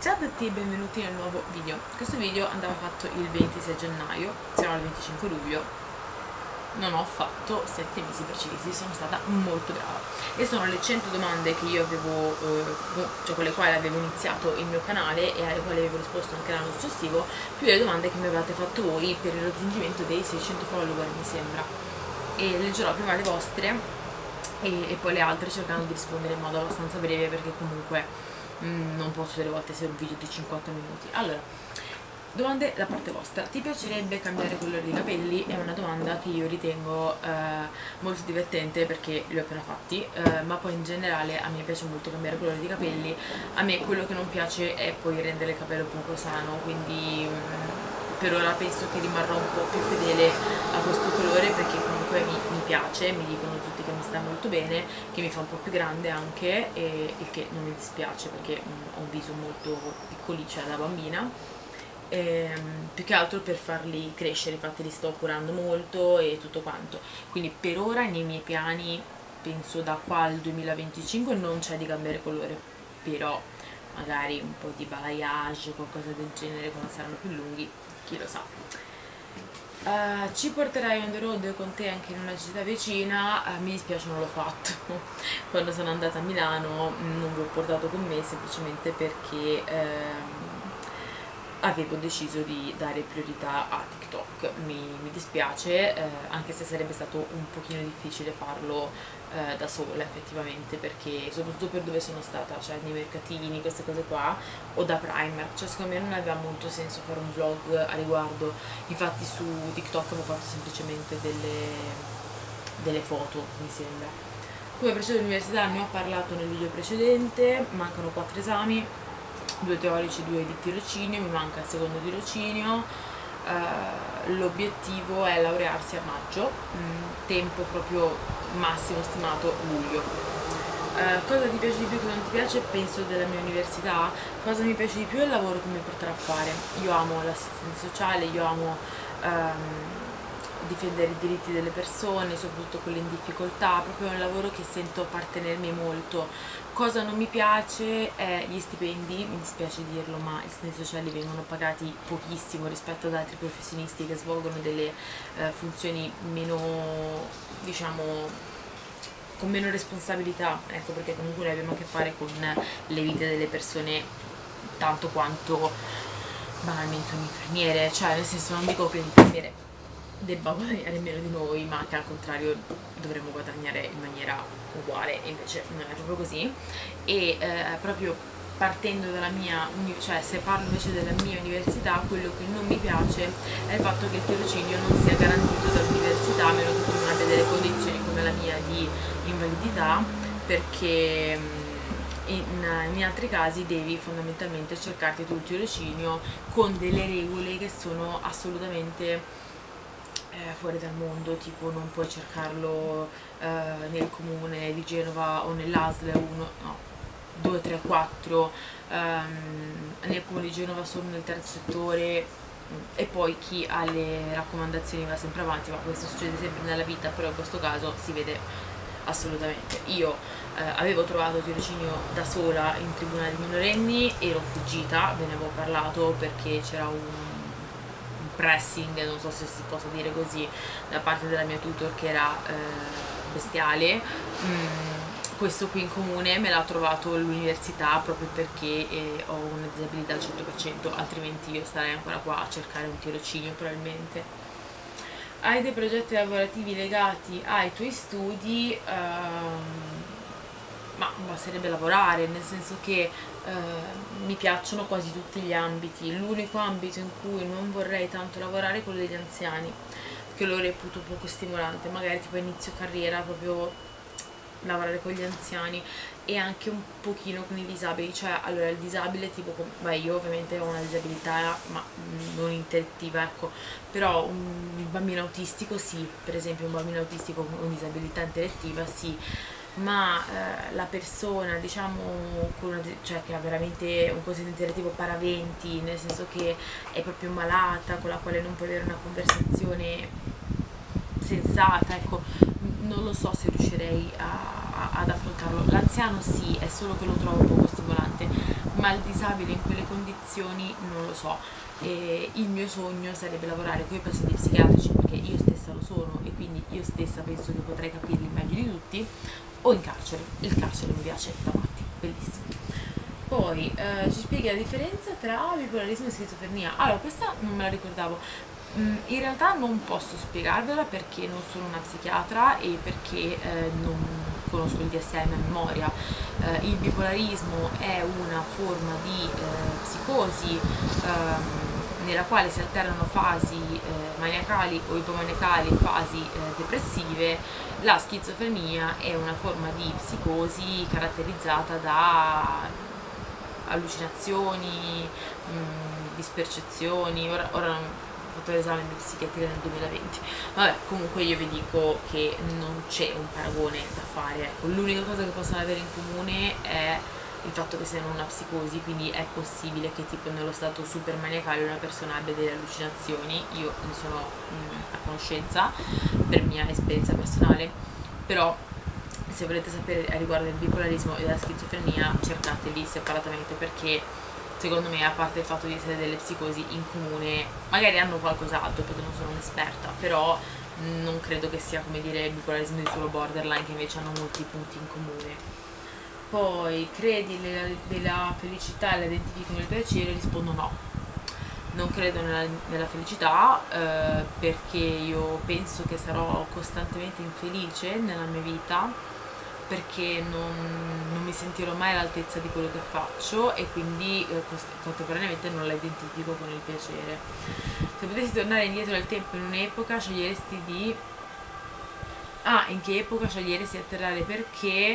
Ciao a tutti e benvenuti nel nuovo video. Questo video andava fatto il 26 gennaio, siamo al 25 luglio. Non ho fatto 7 mesi precisi, sono stata molto brava. E sono le 100 domande che io avevo, cioè con le quali avevo iniziato il mio canale e alle quali avevo risposto anche l'anno successivo, più le domande che mi avevate fatto voi per il raggiungimento dei 600 follower, mi sembra. E leggerò prima le vostre e poi le altre cercando di rispondere in modo abbastanza breve perché comunque non posso delle volte essere un video di 50 minuti. Allora, domande da parte vostra. Ti piacerebbe cambiare colore di capelli? È una domanda che io ritengo molto divertente perché li ho appena fatti, ma poi in generale a me piace molto cambiare colore di capelli. A me quello che non piace è poi rendere il capello poco sano, quindi per ora penso che rimarrò un po' più fedele a questo colore perché comunque mi piace, mi dicono tutti che mi sta molto bene, che mi fa un po' più grande anche e il che non mi dispiace perché ho un viso molto piccoliccia da bambina. Più che altro per farli crescere, infatti li sto curando molto e tutto quanto, quindi per ora nei miei piani penso da qua al 2025 non c'è di cambiare colore, però magari un po' di balayage o qualcosa del genere quando saranno più lunghi, chi lo sa. Ci porterai on the road con te anche in una città vicina? Mi dispiace, non l'ho fatto. Quando sono andata a Milano non vi ho portato con me semplicemente perché avevo deciso di dare priorità a TikTok. Mi dispiace, anche se sarebbe stato un pochino difficile farlo da sola effettivamente, perché soprattutto per dove sono stata, cioè nei mercatini, queste cose qua, o da Primark, cioè secondo me non aveva molto senso fare un vlog a riguardo. Infatti su TikTok avevo fatto semplicemente delle foto, mi sembra. Come procedo all'università ne ho parlato nel video precedente, mancano 4 esami, 2 teorici, 2 di tirocinio, mi manca il secondo tirocinio. L'obiettivo è laurearsi a maggio, tempo proprio massimo stimato luglio. Cosa ti piace di più, cosa non ti piace? Penso della mia università. Cosa mi piace di più è il lavoro che mi porterà a fare. Io amo l'assistenza sociale, io amo difendere i diritti delle persone, soprattutto quelle in difficoltà, proprio è un lavoro che sento appartenermi molto. Cosa non mi piace è gli stipendi, mi dispiace dirlo, ma gli stipendi sociali vengono pagati pochissimo rispetto ad altri professionisti che svolgono delle funzioni meno, diciamo, con meno responsabilità, ecco, perché comunque noi abbiamo a che fare con le vite delle persone tanto quanto banalmente un infermiere, cioè nel senso non dico che l'infermiere debba guadagnare meno di noi, ma che al contrario dovremmo guadagnare in maniera uguale, e invece non è proprio così. E proprio partendo dalla mia, cioè se parlo invece della mia università, quello che non mi piace è il fatto che il tirocinio non sia garantito dall'università, a meno che tu non abbia delle condizioni come la mia di invalidità, perché in altri casi devi fondamentalmente cercarti tu il tirocinio con delle regole che sono assolutamente fuori dal mondo, tipo non puoi cercarlo nel comune di Genova o nell'ASL 1, no, 2, 3, 4, nel comune di Genova solo nel terzo settore, e poi chi ha le raccomandazioni va sempre avanti, ma questo succede sempre nella vita, però in questo caso si vede assolutamente. Io avevo trovato tirocinio da sola in tribunale di minorenni, ero fuggita, ve ne avevo parlato perché c'era un pressing, non so se si possa dire così, da parte della mia tutor che era bestiale. Questo qui in comune me l'ha trovato l'università proprio perché ho una disabilità al 100%, altrimenti io starei ancora qua a cercare un tirocinio probabilmente. Hai dei progetti lavorativi legati ai tuoi studi? Ma basterebbe lavorare, nel senso che mi piacciono quasi tutti gli ambiti. L'unico ambito in cui non vorrei tanto lavorare è quello degli anziani, che lo reputo poco stimolante, magari tipo inizio carriera proprio lavorare con gli anziani, e anche un pochino con i disabili, cioè allora il disabile tipo, beh, io ovviamente ho una disabilità ma non intellettiva, ecco, però un bambino autistico sì, per esempio un bambino autistico con disabilità intellettiva sì, ma la persona diciamo con cioè, che ha veramente un quoziente intellettivo paraventi, nel senso che è proprio malata, con la quale non puoi avere una conversazione sensata, ecco, non lo so se riuscirei ad affrontarlo. L'anziano sì, è solo che lo trovo poco stimolante, ma il disabile in quelle condizioni non lo so. E il mio sogno sarebbe lavorare con i pazienti psichiatrici, perché io stessa lo sono e quindi io stessa penso che potrei capirli meglio di tutti, o in carcere. Il carcere mi piace da matti, bellissimo. Poi ci spieghi la differenza tra bipolarismo e schizofrenia. Allora, questa non me la ricordavo. In realtà non posso spiegarvela perché non sono una psichiatra e perché non conosco il DSM a memoria. Il bipolarismo è una forma di psicosi nella quale si alternano fasi maniacali o ipomaniacali e fasi depressive. La schizofrenia è una forma di psicosi caratterizzata da allucinazioni, dispercezioni. Ora non ho fatto l'esame di psichiatria nel 2020. Vabbè, comunque io vi dico che non c'è un paragone da fare. Ecco, l'unica cosa che possono avere in comune è il fatto che siano una psicosi, quindi è possibile che tipo nello stato super maniacale una persona abbia delle allucinazioni. Io ne sono a conoscenza per mia esperienza personale, però se volete sapere a riguardo del bipolarismo e della schizofrenia cercateli separatamente, perché secondo me, a parte il fatto di essere delle psicosi in comune, magari hanno qualcos'altro perché non sono un'esperta, però non credo che sia come dire il bipolarismo di solo borderline, che invece hanno molti punti in comune. Poi credi della felicità e la identifichi con il piacere? Rispondo no. Non credo nella felicità perché io penso che sarò costantemente infelice nella mia vita, perché non mi sentirò mai all'altezza di quello che faccio e quindi contemporaneamente non la identifico con il piacere. Se potessi tornare indietro nel tempo in un'epoca, sceglieresti di... Ah, in che epoca sceglieresti di atterrare? Perché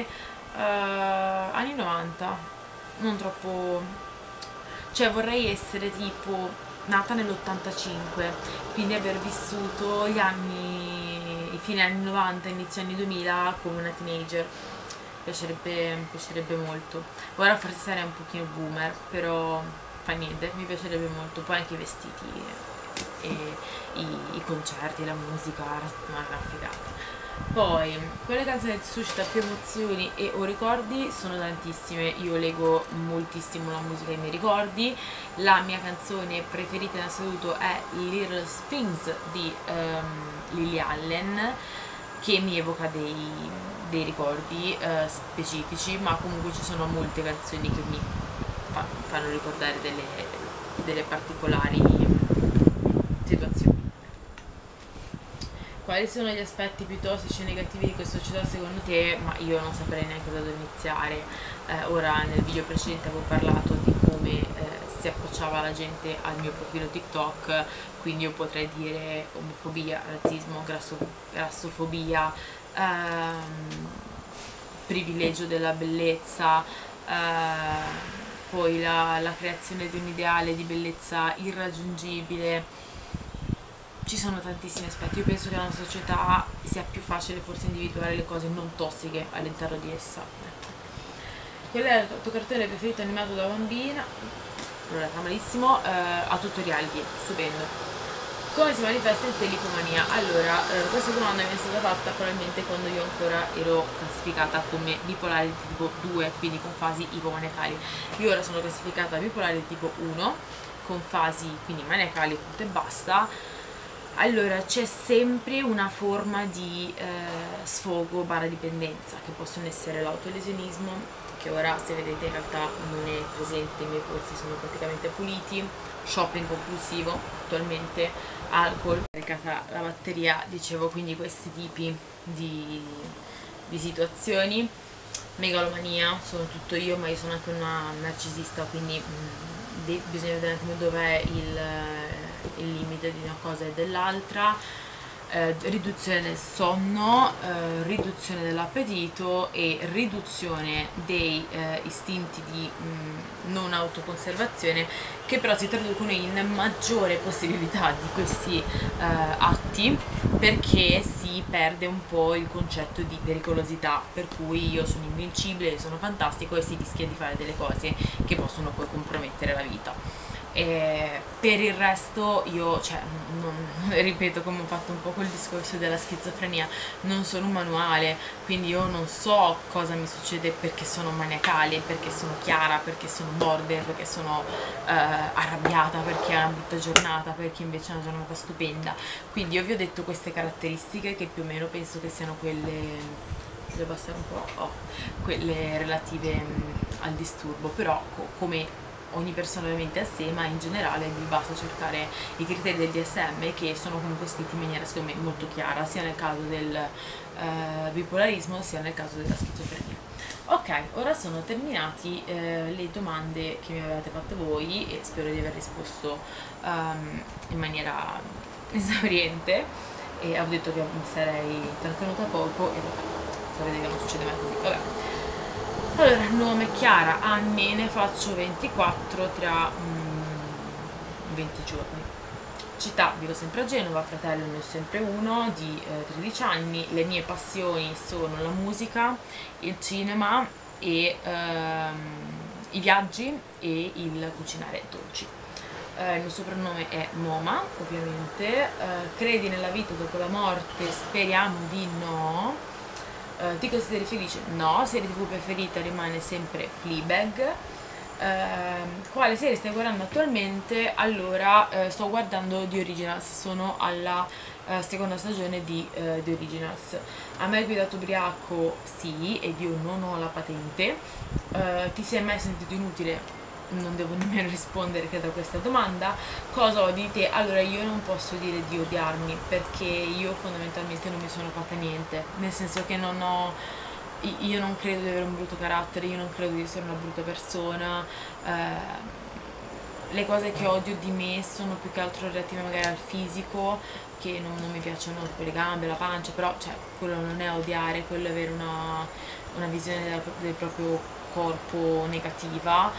anni 90, non troppo... Cioè vorrei essere tipo nata nell'85, quindi aver vissuto gli anni, i fine anni 90, inizio anni 2000 come una teenager. Mi piacerebbe molto. Ora forse sarei un pochino boomer, però fa niente, mi piacerebbe molto. Poi anche i vestiti e i concerti, la musica, una gran figata. Poi, quelle canzoni che ti suscita più emozioni e o ricordi? Sono tantissime, io leggo moltissimo la musica e i miei ricordi. La mia canzone preferita in assoluto è Little Things di Lily Allen, che mi evoca dei ricordi specifici, ma comunque ci sono molte canzoni che mi fanno ricordare delle particolari situazioni. Quali sono gli aspetti più tossici e negativi di questa società secondo te? Ma io non saprei neanche da dove iniziare. Ora nel video precedente avevo parlato di come si approcciava la gente al mio profilo TikTok, quindi io potrei dire omofobia, razzismo, grassofobia, privilegio della bellezza, poi la creazione di un ideale di bellezza irraggiungibile. Ci sono tantissimi aspetti. Io penso che nella nostra società sia più facile forse individuare le cose non tossiche all'interno di essa. Qual è il tuo cartone preferito animato da bambina? Allora, fa malissimo. A tutorial di stupendo. Come si manifesta in te l'ipomania? Allora, questa domanda mi è stata fatta probabilmente quando io ancora ero classificata come bipolare di tipo 2, quindi con fasi ipomaniacali. Io ora sono classificata bipolare di tipo 1, con fasi quindi maniacali, punto e basta. Allora, c'è sempre una forma di sfogo barra dipendenza, che possono essere l'autolesionismo, che ora se vedete in realtà non è presente, i miei polsi sono praticamente puliti, shopping compulsivo attualmente, alcol, caricata la batteria, dicevo, quindi questi tipi di situazioni. Megalomania, sono tutto io, ma io sono anche una narcisista, quindi bisogna vedere un attimo dov'è il limite di una cosa e dell'altra. Riduzione del sonno, riduzione dell'appetito e riduzione dei istinti di non autoconservazione, che però si traducono in maggiore possibilità di questi atti, perché si perde un po' il concetto di pericolosità, per cui io sono invincibile, sono fantastico, e si rischia di fare delle cose che possono poi compromettere la vita. E per il resto io, cioè, ripeto, come ho fatto un po' col discorso della schizofrenia, non sono un manuale, quindi io non so cosa mi succede perché sono maniacale, perché sono chiara, perché sono border, perché sono arrabbiata, perché è una brutta giornata, perché invece è una giornata stupenda. Quindi io vi ho detto queste caratteristiche che più o meno penso che siano quelle, devo abbassare un po', quelle relative al disturbo, però come ogni persona ovviamente a sé, ma in generale vi basta cercare i criteri del DSM, che sono comunque scritti in maniera secondo me molto chiara, sia nel caso del bipolarismo sia nel caso della schizofrenia. Ok, ora sono terminati le domande che mi avevate fatto voi e spero di aver risposto in maniera esauriente, e ho detto che mi sarei trattenuta poco e vabbè, sapete che non succede mai così, vabbè. Allora, nome Chiara, anni ne faccio 24 tra 20 giorni. Città, vivo sempre a Genova, fratello ne ho sempre uno di 13 anni. Le mie passioni sono la musica, il cinema e i viaggi e il cucinare dolci. Il mio soprannome è Moma, ovviamente. Credi nella vita dopo la morte? Speriamo di no. Ti consideri felice? No. Serie TV preferita rimane sempre Fleabag. Quale serie stai guardando attualmente? Allora, sto guardando The Originals, sono alla seconda stagione di The Originals. A me è guidato ubriaco? Sì, ed io non ho la patente. Ti sei mai sentito inutile? Non devo nemmeno rispondere, credo, a questa domanda. Cosa odi di te? Allora, io non posso dire di odiarmi, perché io fondamentalmente non mi sono fatta niente, nel senso che non ho, io non credo di avere un brutto carattere, io non credo di essere una brutta persona. Le cose che odio di me sono più che altro relative magari al fisico, che non mi piacciono, tipo le gambe, la pancia, però cioè, quello non è odiare, quello è avere una visione del proprio corpo negativa.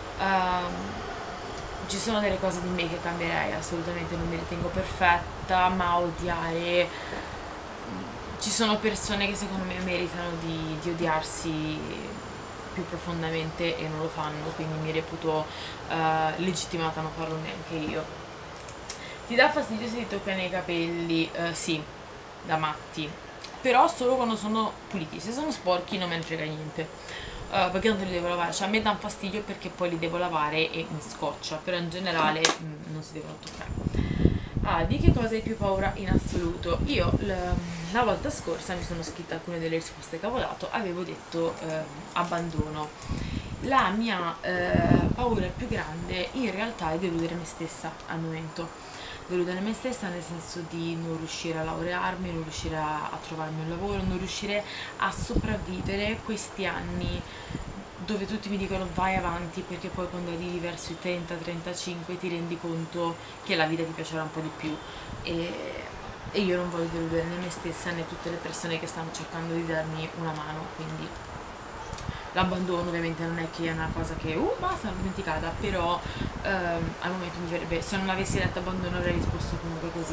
Ci sono delle cose di me che cambierei, assolutamente non mi ritengo perfetta, ma odiare, ci sono persone che secondo me meritano di odiarsi più profondamente e non lo fanno, quindi mi reputo legittimata a non farlo neanche io. Ti dà fastidio se ti toccano i capelli? Sì, da matti, però solo quando sono puliti, se sono sporchi non me ne frega niente. Perché non li devo lavare, cioè a me danno fastidio perché poi li devo lavare e mi scoccia, però in generale non si devono toccare. Ah, di che cosa hai più paura in assoluto? Io la volta scorsa mi sono scritta alcune delle risposte che avevo dato, avevo detto abbandono. La mia paura più grande in realtà è deludere me stessa al momento. Deludere me stessa nel senso di non riuscire a laurearmi, non riuscire a trovarmi un lavoro, non riuscire a sopravvivere questi anni dove tutti mi dicono vai avanti, perché poi quando arrivi verso i 30-35 ti rendi conto che la vita ti piacerà un po' di più, e io non voglio deludere né me stessa né tutte le persone che stanno cercando di darmi una mano, quindi l'abbandono ovviamente non è che è una cosa che basta, l'ho dimenticata, però al momento mi verrebbe, se non avessi letto abbandono avrei risposto comunque così.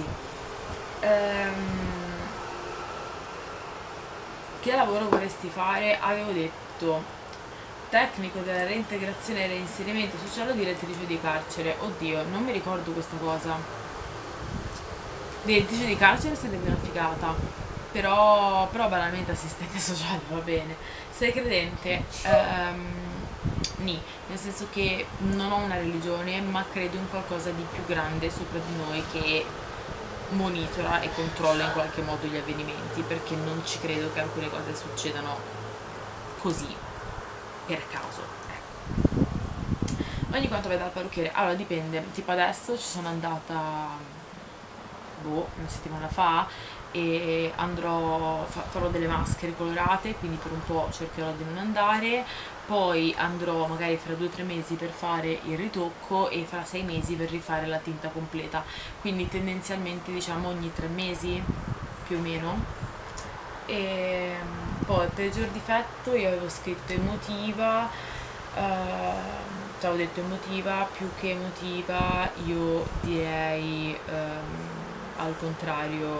Che lavoro vorresti fare? Avevo detto tecnico della reintegrazione e reinserimento sociale o direttrice di carcere. Oddio, non mi ricordo questa cosa. Direttrice di carcere sarebbe una figata, però banalmente assistente sociale va bene. Sei credente? Nì, nel senso che non ho una religione, ma credo in qualcosa di più grande sopra di noi che monitora e controlla in qualche modo gli avvenimenti, perché non ci credo che alcune cose succedano così per caso, ecco. Ogni quanto vai dal parrucchiere? Allora dipende, tipo adesso ci sono andata una settimana fa, e farò delle maschere colorate, quindi per un po' cercherò di non andare, poi andrò magari fra 2 o 3 mesi per fare il ritocco e fra 6 mesi per rifare la tinta completa, quindi tendenzialmente diciamo ogni 3 mesi più o meno. E poi peggior difetto io avevo scritto emotiva, avevo detto emotiva, più che emotiva io direi al contrario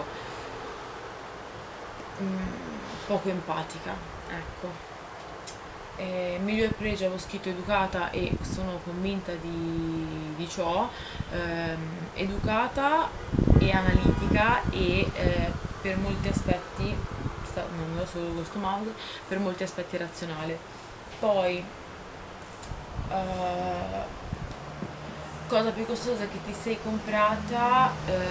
poco empatica, ecco. Miglior pregio avevo scritto educata, e sono convinta di ciò, educata e analitica e per molti aspetti, non lo so questo mouse, per molti aspetti razionale. Poi, cosa più costosa che ti sei comprata?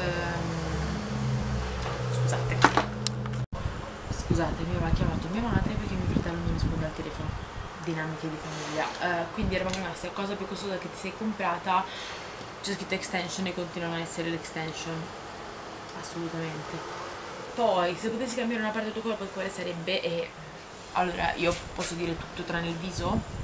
Scusate, mi aveva chiamato mia madre perché mio fratello non risponde al telefono. Dinamiche di famiglia. Quindi eravamo rimasti a cosa più costosa che ti sei comprata. C'è scritto extension e continuano a essere l'extension. Assolutamente. Poi, se potessi cambiare una parte del tuo corpo, quale sarebbe? E allora, io posso dire tutto tranne il viso.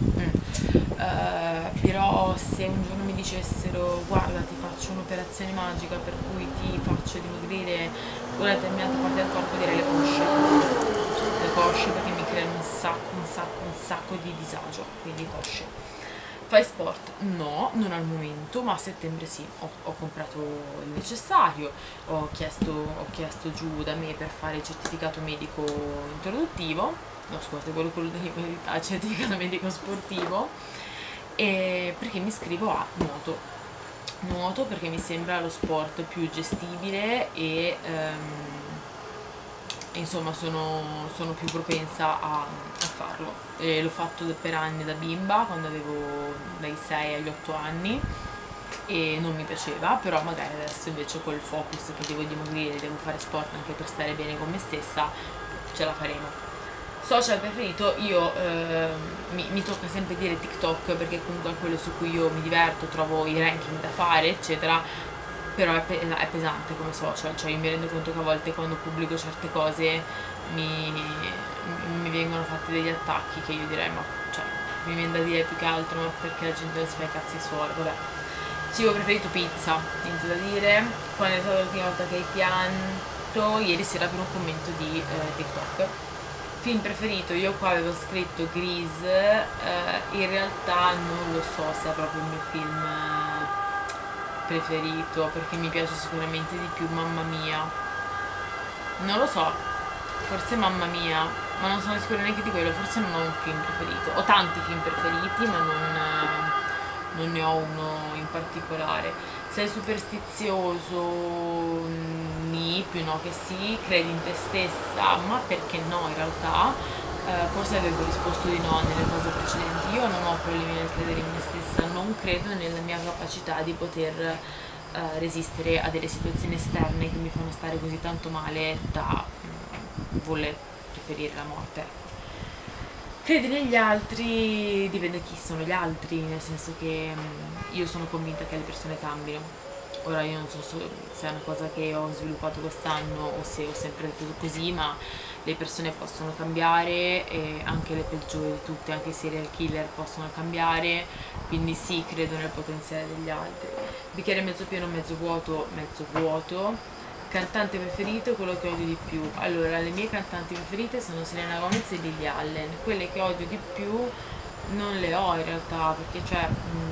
Però se un giorno mi dicessero guarda ti faccio un'operazione magica per cui ti faccio dimagrire una determinata parte del corpo, direi le cosce perché mi creano un sacco di disagio, quindi cosce. Fai sport? No, non al momento, ma a settembre sì, ho comprato il necessario, ho chiesto giù da me per fare il certificato medico introduttivo, no scusate, quello dell'invalidità, il certificato medico sportivo, e perché mi iscrivo a nuoto perché mi sembra lo sport più gestibile e insomma sono più propensa a farlo. E l'ho fatto per anni da bimba, quando avevo dai 6 agli 8 anni e non mi piaceva, però magari adesso invece col focus che devo dimagrire, devo fare sport anche per stare bene con me stessa, ce la faremo. Social preferito, io mi tocca sempre dire TikTok perché comunque è quello su cui io mi diverto, trovo i ranking da fare, eccetera, però è pesante come social, cioè io mi rendo conto che a volte quando pubblico certe cose mi, mi vengono fatti degli attacchi che io direi, ma cioè, mi viene da dire più che altro, ma perché la gente non si fa i cazzi suoi, vabbè. Cibo preferito pizza, niente da dire. Quando è stata l'ultima volta che hai pianto? Ieri sera per un commento di TikTok. Film preferito, io qua avevo scritto Grease, in realtà non lo so se è proprio il mio film preferito, perché mi piace sicuramente di più Mamma Mia. Non lo so, forse Mamma Mia, ma non sono sicura neanche di quello, forse non ho un film preferito. Ho tanti film preferiti, ma non ne ho uno in particolare. Sei superstizioso? Nì, più no che sì. Credi in te stessa? Ma perché no in realtà? Forse avevo risposto di no nelle cose precedenti. Io non ho problemi nel credere in me stessa, non credo nella mia capacità di poter resistere a delle situazioni esterne che mi fanno stare così tanto male da voler preferire la morte. Credi negli altri, dipende chi sono gli altri, nel senso che io sono convinta che le persone cambino. Ora io non so se è una cosa che ho sviluppato quest'anno o se ho sempre detto così, ma le persone possono cambiare e anche le peggiori di tutte, anche i serial killer possono cambiare, quindi sì, credo nel potenziale degli altri. Bicchiere mezzo pieno, mezzo vuoto, mezzo vuoto. Cantante preferito, quello che odio di più. Allora, le mie cantanti preferite sono Selena Gomez e Lily Allen. Quelle che odio di più non le ho in realtà, perché cioè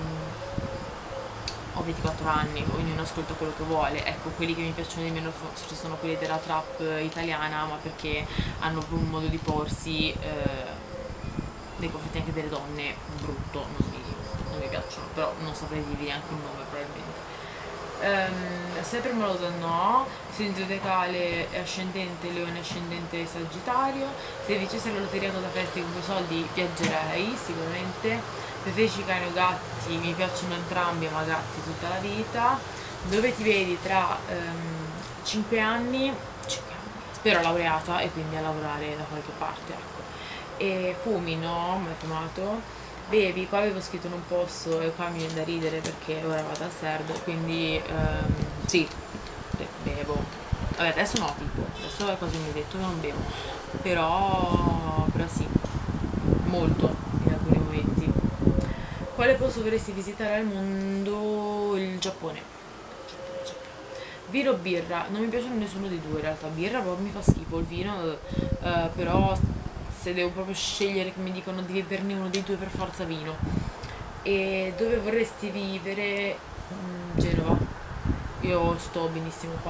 ho 24 anni, ognuno ascolta quello che vuole. Ecco, quelli che mi piacciono di meno ci sono quelli della trap italiana, ma perché hanno un modo di porsi nei confronti anche delle donne brutto, non mi piacciono, però non saprei dirvi neanche un nome probabilmente. Sempre amorosa no, segno zodiacale è ascendente Leone, ascendente Sagittario. Se vincessi la lotteria cosa faresti con quei soldi? Viaggerei sicuramente. Preferisci cani o gatti? Mi piacciono entrambi, ma gatti tutta la vita. Dove ti vedi tra 5 anni? 5 anni? Spero laureata e quindi a lavorare da qualche parte, ecco. E fumi? No, mai fumato. Bevi, qua avevo scritto non posso e qua mi viene da ridere perché ora vado a Serdo, quindi sì, bevo. Vabbè, adesso no, tipo, adesso è quasi mi hai detto che non bevo, però sì, molto in alcuni momenti. Quale posto vorresti visitare al mondo? Il Giappone. Vino o birra? Non mi piace nessuno dei due in realtà, birra proprio mi fa schifo, il vino però se devo proprio scegliere che mi dicono devi berne uno dei due per forza vino. E dove vorresti vivere? Genova, io sto benissimo qua.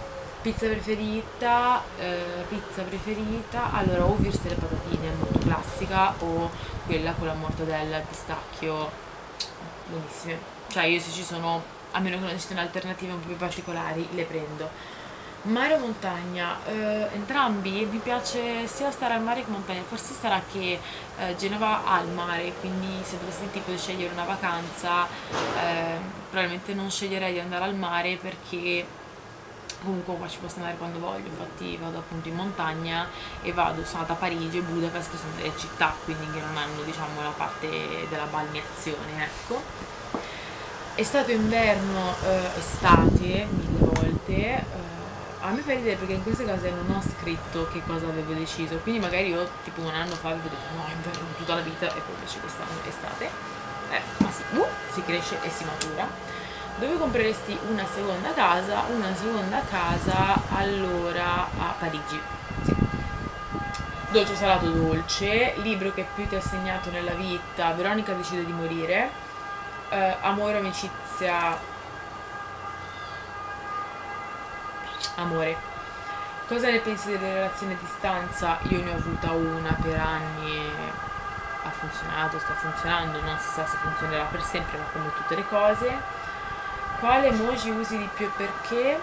Pizza preferita, allora o Würstel e patatine, molto classica, o quella con la mortadella, il pistacchio, buonissime. cioè io se ci sono, a meno che non ci siano alternative un po' più particolari, le prendo. Mare o montagna? Entrambi, mi piace sia stare al mare che montagna, forse sarà che Genova ha il mare, quindi se dovessi tipo scegliere una vacanza, probabilmente non sceglierei di andare al mare perché comunque qua ci posso andare quando voglio, infatti vado appunto in montagna e sono andata a Parigi e Budapest che sono delle città, quindi che non hanno diciamo la parte della balneazione, ecco. Estate o inverno, estate mille volte. A me fa ridere perché in queste cose non ho scritto che cosa avevo deciso, quindi magari io tipo un anno fa avevo detto no, inverno tutta la vita e poi invece quest'anno è estate. Ma sì, si cresce e si matura. Dove compreresti una seconda casa? Una seconda casa allora a Parigi. Sì. Dolce o salato dolce, libro che più ti ha segnato nella vita, Veronica decide di morire, amore, amicizia, amore. Cosa ne pensi delle relazioni a distanza? Io ne ho avuta una per anni e ha funzionato, sta funzionando, non si sa se funzionerà per sempre, ma come tutte le cose. Quale emoji usi di più e perché?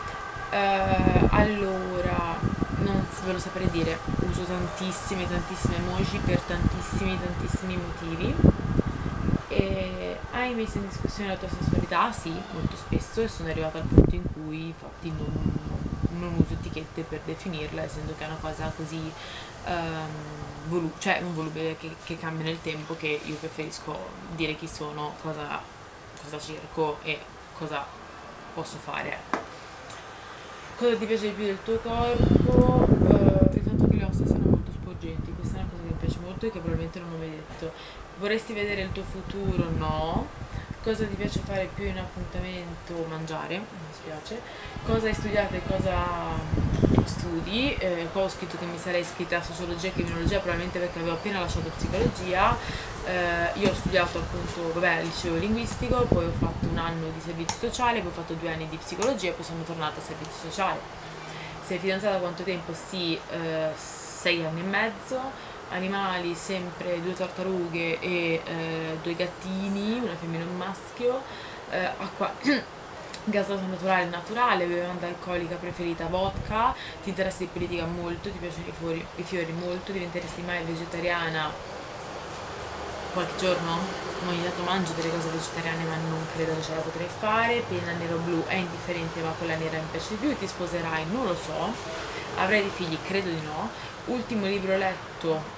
Allora, non ve lo saprei dire, uso tantissime emoji per tantissimi motivi. E hai messo in discussione la tua sessualità? Sì, molto spesso, e sono arrivata al punto in cui infatti non uso etichette per definirla, essendo che è una cosa così cioè non volubile che cambia nel tempo, che io preferisco dire chi sono, cosa cerco e cosa posso fare. Cosa ti piace di più del tuo corpo? Il fatto che le ossa siano molto sporgenti, questa è una cosa che mi piace molto e che probabilmente non ho mai detto. Vorresti vedere il tuo futuro? No. Cosa ti piace fare più in appuntamento? Mangiare, mi spiace. Cosa hai studiato e cosa studi? Qua ho scritto che mi sarei iscritta a sociologia e criminologia, probabilmente perché avevo appena lasciato psicologia. Io ho studiato appunto, vabbè, al liceo linguistico, poi ho fatto un anno di servizio sociale, poi ho fatto 2 anni di psicologia e poi sono tornata a servizio sociale. Sei fidanzata da quanto tempo? Sì, 6 anni e mezzo. Animali, sempre 2 tartarughe e 2 gattini, una femmina e un maschio. Acqua gasosa naturale, bevanda alcolica preferita vodka. Ti interessi di politica molto, ti piacciono i fiori molto, diventeresti mai vegetariana? Qualche giorno? Ogni tanto mangio delle cose vegetariane ma non credo che ce la potrei fare. Penna nero-blu è indifferente ma quella nera mi piace di più. Ti sposerai? Non lo so. Avrai dei figli? Credo di no. Ultimo libro letto?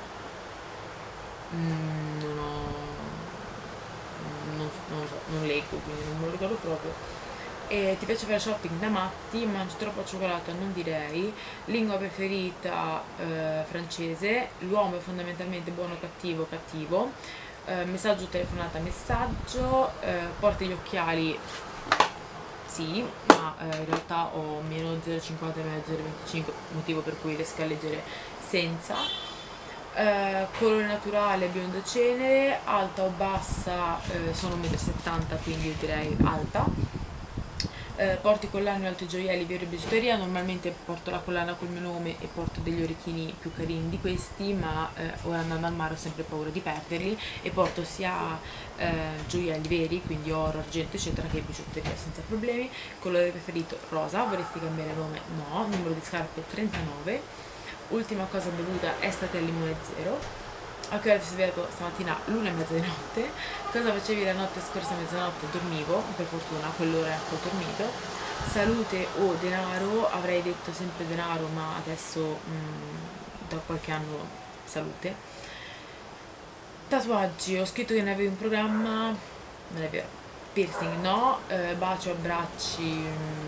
Non lo so, non leggo, quindi non me lo ricordo proprio. E ti piace fare shopping da matti? Mangi troppo cioccolato? Non direi. Lingua preferita? Francese. L'uomo è fondamentalmente buono o cattivo? Cattivo. Messaggio, telefonata, messaggio. Porti gli occhiali? Sì, ma in realtà ho meno 0,50 e meno 0,25, motivo per cui riesco a leggere senza. Colore naturale, biondo cenere. Alta o bassa? Sono 1,70 m, quindi io direi alta. Porti collane o altri gioielli, vero, bigiotteria? Normalmente porto la collana col mio nome e porto degli orecchini più carini di questi, ma ora andando al mare ho sempre paura di perderli, e porto sia gioielli veri, quindi oro, argento eccetera, che bigiotteria senza problemi. Colore preferito? Rosa. Vorresti cambiare nome? No. Numero di scarpe? 39. Ultima cosa bevuta? Estate al limone zero. A che ora ti sei svegliato stamattina? l'1:30 di notte. Cosa facevi la notte scorsa a mezzanotte? Dormivo, per fortuna, quell'ora ho dormito. Salute o denaro? Avrei detto sempre denaro, ma adesso da qualche anno salute. Tatuaggi, ho scritto che ne avevi un programma, non è vero. Piercing no. Bacio, abbracci,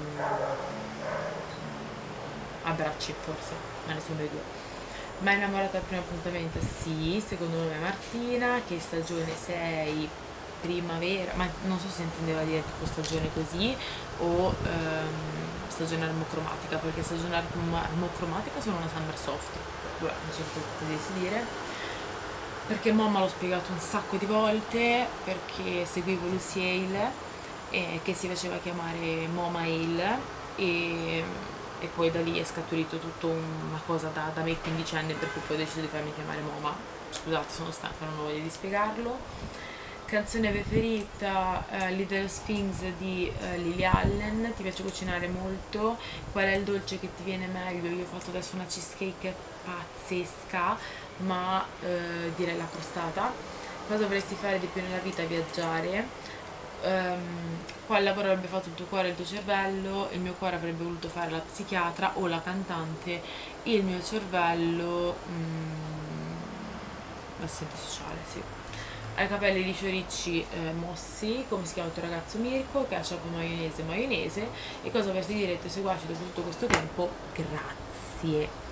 abbracci forse, ma nessuno dei due. Ma innamorata al primo appuntamento? Sì, secondo me Martina. Che stagione sei? Primavera, ma non so se intendeva dire tipo stagione così o stagione armocromatica, perché stagione armocromatica sono una summer soft, non so se potessi dire, perché mamma l'ho spiegato un sacco di volte, perché seguivo Lucy Hale che si faceva chiamare Moma Hale, e poi da lì è scaturito tutta una cosa da me quindicenne, per cui poi ho deciso di farmi chiamare Moma. Scusate, sono stanca, non ho voglia di spiegarlo. Canzone preferita, Little Things di Lily Allen. Ti piace cucinare molto? Qual è il dolce che ti viene meglio? Io ho fatto adesso una cheesecake pazzesca, ma direi la crostata. Cosa vorresti fare di più nella vita? Viaggiare. Quale lavoro avrebbe fatto il tuo cuore e il tuo cervello? Il mio cuore avrebbe voluto fare la psichiatra o la cantante, il mio cervello l'assistente sociale, sì. Ha i capelli lisci ricci, mossi. Come si chiama il tuo ragazzo? Mirko. Ketchup, maionese, maionese. E cosa vorresti dire ai tuoi seguaci dopo tutto questo tempo? Grazie.